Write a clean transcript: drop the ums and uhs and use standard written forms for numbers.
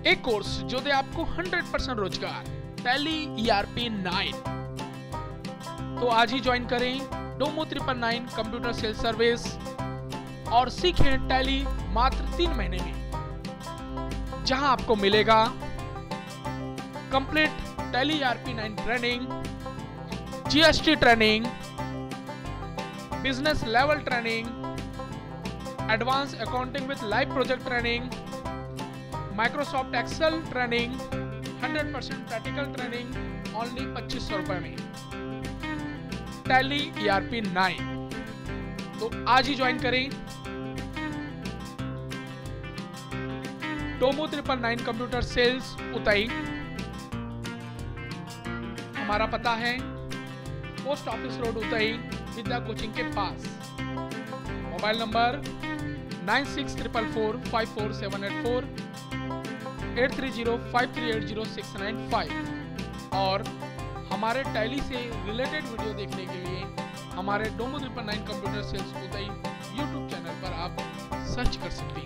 एक कोर्स जो दे आपको 100% रोजगार, टैली ERP 9। तो आज ही ज्वाइन करें डोमो 999 कंप्यूटर सेल्स सर्विस और सीखें टैली मात्र 3 महीने में, जहां आपको मिलेगा complete Tally ERP 9 training, GST training, business level training, advance accounting with live project training, Microsoft Excel training, 100% practical training only 2500 रुपए में, टैली ERP 9। तो आज ही ज्वाइन करें डोमो 999 कंप्यूटर सेल्स उतई। हमारा पता है post office road Utai, Vidya coaching के पास। मोबाइल नंबर 9644454784, 8305380695 और हमारे टैली से रिलेटेड वीडियो देखने के लिए हमारे डोमो 999 computer sales Utai YouTube channel पर आप सर्च कर सकते हैं।